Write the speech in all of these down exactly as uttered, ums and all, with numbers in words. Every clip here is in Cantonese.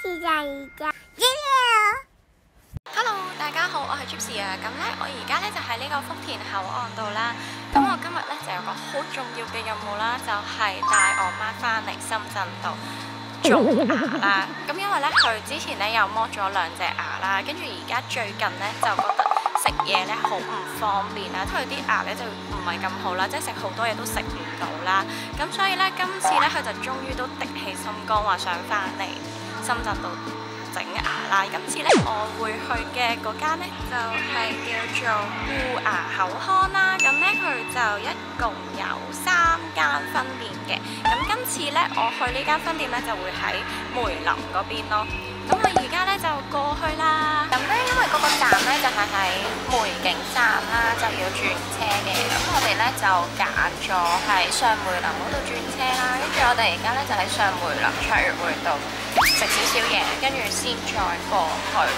試下而家。 Hello， 大家好，我係 Gypsy 啊。咁咧，我而家咧就喺呢個福田口岸度啦。咁我今日咧就有個好重要嘅任務啦，就係帶我媽翻嚟深圳度做牙啦。咁因為咧佢之前咧又剝咗兩隻牙啦，跟住而家最近咧就覺得食嘢咧好唔方便啦，佢啲牙咧就唔係咁好啦，即係食好多嘢都食唔到啦。咁所以咧今次咧佢就終於都滴起心肝話想翻嚟深圳度整牙啦。今次咧我會去嘅嗰間咧就係叫做護牙口腔啦。咁咧佢就一共有三間分店嘅。咁今次咧我去呢間分店咧就會喺梅林嗰邊咯。咁我而家咧就過去啦。咁咧因為嗰個站咧就係喺梅景站啦，就要轉車嘅。咁我哋咧就揀咗喺上梅林嗰度轉車啦。跟住我哋而家咧就喺上梅林翠匯度食少少嘢，跟住先再過去。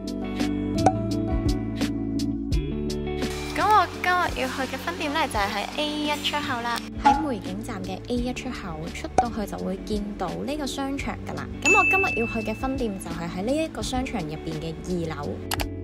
咁我今日要去嘅分店咧就係喺 A 一出口啦，喺梅景站嘅 A 一出口出到去就會見到呢個商場噶啦。咁我今日要去嘅分店就係喺呢一個商場入邊嘅二樓。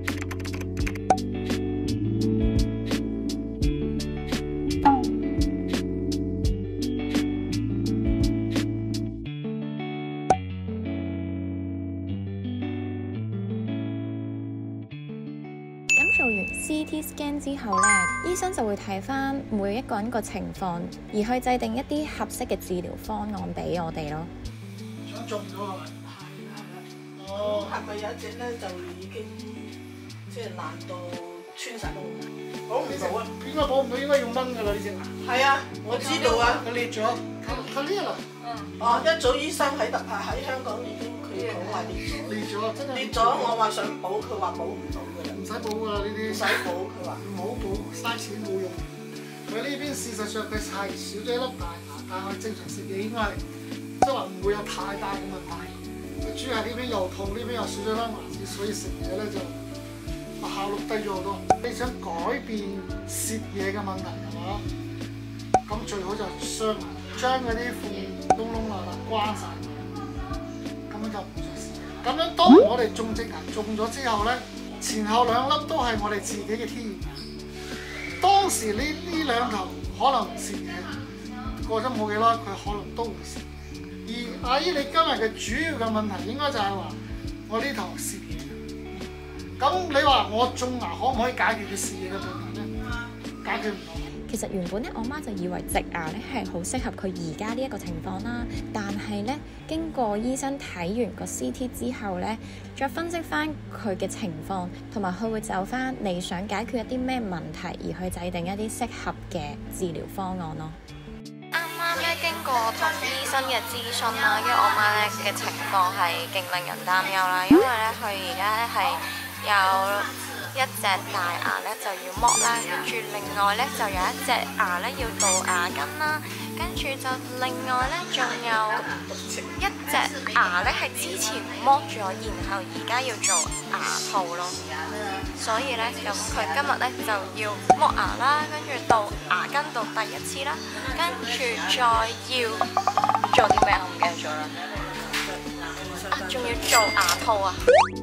做完 C T scan 之後咧，醫生就會睇翻每一個人個情況，而去制定一啲合適嘅治療方案俾我哋咯。 想中咗係咪？係啦係啦。哦，係咪有一隻咧就已經即係爛到穿晒窿？補唔到啊？應該補唔到，應該要掹㗎啦呢隻牙。係啊，我知道啊。佢裂咗，佢佢裂啦。嗯。哦，一早醫生喺特啊喺香港已經佢講話裂咗。裂咗，真係裂咗。我話想補，佢話補唔到㗎啦。唔使補㗎啦呢啲。唔使補，佢話唔好補，嘥錢冇用。佢呢邊事實上佢係少咗一粒大牙，但係正常食嘢應該係即係話唔會有太大嘅問題。佢主要係呢邊又痛，呢邊又少咗粒牙齒，所以食嘢咧就效率低咗好多。你想改變蝕嘢嘅問題係嘛？咁最好就雙牙，將嗰啲縫窿窿罅罅關晒，咁樣就唔出事。咁樣當我哋種隻牙種咗之後咧，前後兩粒都係我哋自己嘅天然牙。當時呢呢兩頭可能蝕嘢，過咗冇幾耐，佢可能都會蝕。而阿姨，你今日嘅主要嘅問題應該就係話我呢頭蝕嘢。咁你話我種牙可唔可以解決佢蝕嘢嘅問題咧？解決唔到。 其實原本咧，我媽就以為植牙咧係好適合佢而家呢一個情況啦。但係咧，經過醫生睇完個 C T 之後咧，再分析翻佢嘅情況，同埋佢會就翻你想解決一啲咩問題，而去制定一啲適合嘅治療方案咯。啱啱咧經過同醫生嘅諮詢啦，因為我媽咧嘅情況係勁令人擔憂啦，因為咧佢而家咧係有一隻大牙咧就要剝啦，跟住另外咧就有一隻牙咧要杜牙根啦，跟住就另外咧仲有一隻牙咧係之前剝咗，然後而家要做牙套咯。所以咧咁佢今日咧就要剝牙啦，跟住杜牙根杜第一次啦，跟住再要做啲咩我唔記得咗啦。啊，仲要做牙套啊！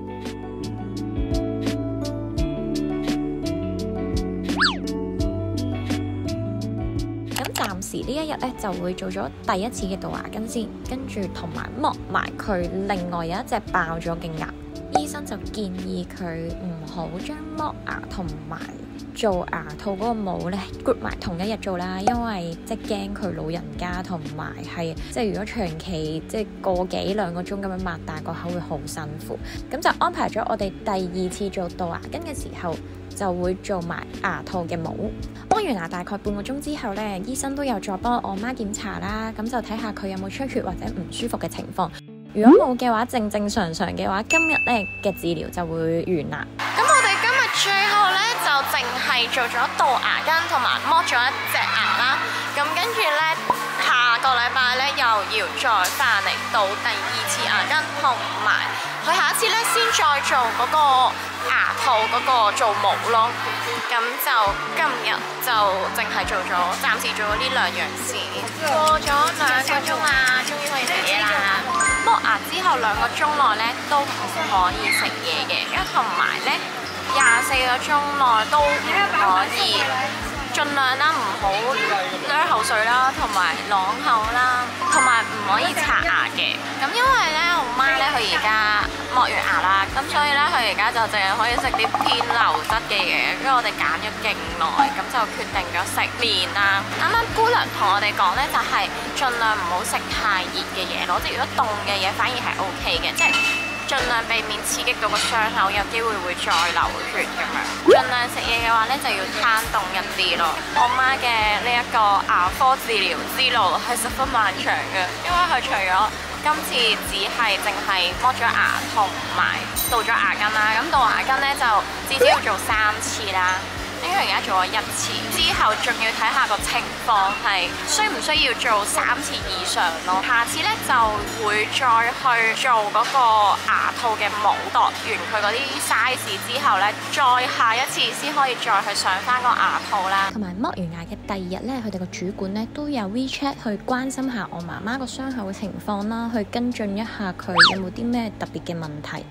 暫時呢一日咧就會做咗第一次嘅杜牙根先，跟住同埋剝埋佢另外有一隻爆咗嘅牙。醫生就建議佢唔好將剝牙同埋做牙套嗰個帽咧 group 埋同一日做啦，因為即係驚佢老人家同埋係即係如果長期即係個幾兩個鐘咁樣擘大個口會好辛苦，咁就安排咗我哋第二次做杜牙根嘅時候就會做埋牙套嘅帽。剝完牙大概半個鐘之後咧，醫生都有再幫我媽檢查啦，咁就睇下佢有冇出血或者唔舒服嘅情況。如果冇嘅話，正正常常嘅話，今日咧嘅治療就會完啦。咁我哋今日最後咧就淨係做咗杜牙根同埋剝咗一隻牙啦。咁跟住咧，下個禮拜咧又要再翻嚟杜第二次牙根，同埋佢下一次咧先再做嗰個牙套嗰個做帽咯。咁就今日就淨係做咗，暫時做咗呢兩樣事。過咗兩個鐘啦，終於可以食嘢啦。剝牙之後後兩個鐘內咧都唔可以食嘢嘅，因為同埋咧廿四個鐘內都唔可以，盡量啦唔好啜口水啦，同埋啷口啦，同埋唔可以刷牙嘅。咁因為咧我媽咧佢而家剝完牙啦，咁所以咧佢而家就淨係可以食啲偏流質嘅嘢，跟住我哋揀咗勁耐，咁就決定咗食麵啦。啱啱姑娘同我哋講咧，就係盡量唔好食太熱嘅嘢咯，即係如果凍嘅嘢反而係 O K 嘅，即係盡量避免刺激到個傷口，有機會會再流血咁樣。盡量食嘢嘅話咧，就要攤凍一啲咯。我媽嘅呢一個牙科治療之路係十分漫長嘅，因為佢除咗今次只係淨係剝咗牙同埋杜咗牙根啦，咁杜牙根咧就至少要做三次啦。應該而家做咗一次，之後仲要睇下個情況係需唔需要做三次以上咯。下次咧就會再去做嗰個牙套嘅模，度完佢嗰啲 size 之後咧，再下一次先可以再去上翻個牙套啦。 同埋剝完牙嘅第二日咧，佢哋個主管咧都有 WeChat 去關心下我媽媽個傷口嘅情況啦，去跟進一下佢有冇啲咩特別嘅問題。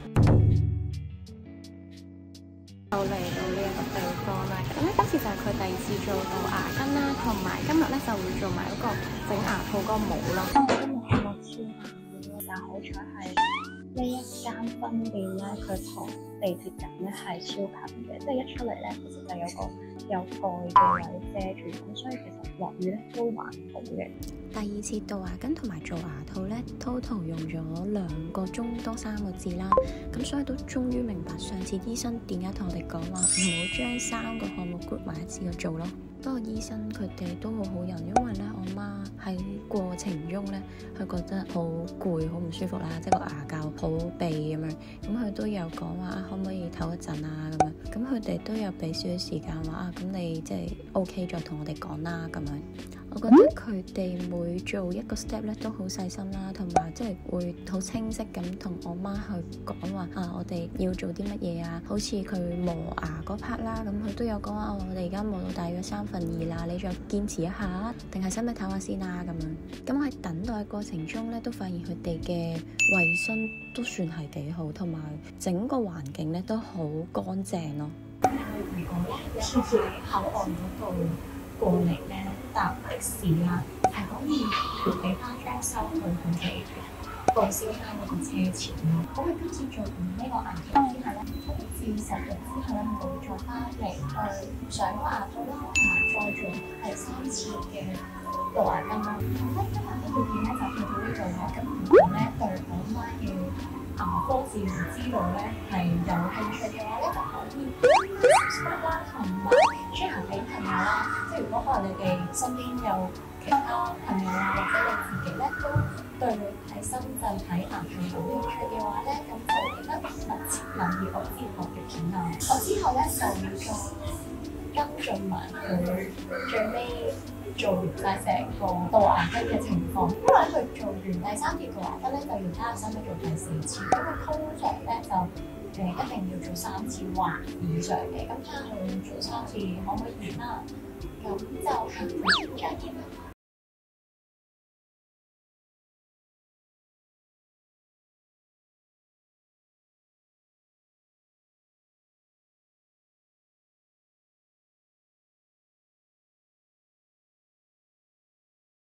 就嚟到呢一個地方啦，咁咧今次就係佢第二次做到牙根啦，同埋今日咧就會做埋嗰個整牙套嗰個模啦。今日係落超近，但好彩係呢一間分店咧，佢同地鐵站咧係超近嘅，即係一出嚟咧，其實就有個有蓋嘅位遮住，咁所以其實落雨咧都還好嘅。 第二次杜牙根同埋做牙套咧 ，total 用咗兩個鐘多三個字啦。咁所以都終於明白上次醫生點解同我哋講話唔好將三個項目 group 埋一次去做咯。不過醫生佢哋都好好人，因為咧我媽喺過程中咧，佢覺得好攰、好唔舒服啦，即係個牙骹好痹咁樣。咁佢都有講話啊，可唔可以唞一陣啊咁樣。咁佢哋都有俾少少時間話啊，咁你即係 OK 再同我哋講啦咁樣。我覺得佢哋每做一個 step 咧都好細心啦，同埋即係會好清晰咁同我媽去講話啊，我哋要做啲乜嘢啊？好似佢磨牙嗰 part 啦，咁佢都有講話，我哋而家磨到大約三分二啦，你再堅持一下，定係使唔使唞下先啊？咁樣咁喺等待過程中咧，都發現佢哋嘅衛生都算係幾好，同埋整個環境咧都好乾淨咯。 如果次次喺口岸嗰度過嚟咧搭的士啦，係可以俾翻張收據佢哋報銷翻嗰個車錢咯。咁佢今次做完呢個牙套之後咧，至十日之後咧，佢會再翻嚟去上個牙套啦，同埋再做第三次嘅杜牙根啦。咁咧今日呢條片咧就去到呢度啦。咁如果咧對我媽嘅牙科治療之路咧係有興趣嘅話咧，就可以 subscribe 啦，同埋 share 俾朋友啦。即係如果可能你哋身邊有其他朋友啊，或者你自己咧都對喺深圳睇牙套有興趣嘅話咧，咁就記得密切留意我之後嘅片啊！我之後咧就會再跟進埋佢最尾做完晒成個杜牙根嘅情況，因為佢做完第三次杜牙根咧，就要睇下使唔使做第四次。咁佢通常咧就誒一定要做三次或以上嘅，咁睇下佢做三次可唔可以完啦。咁就下次再見啦。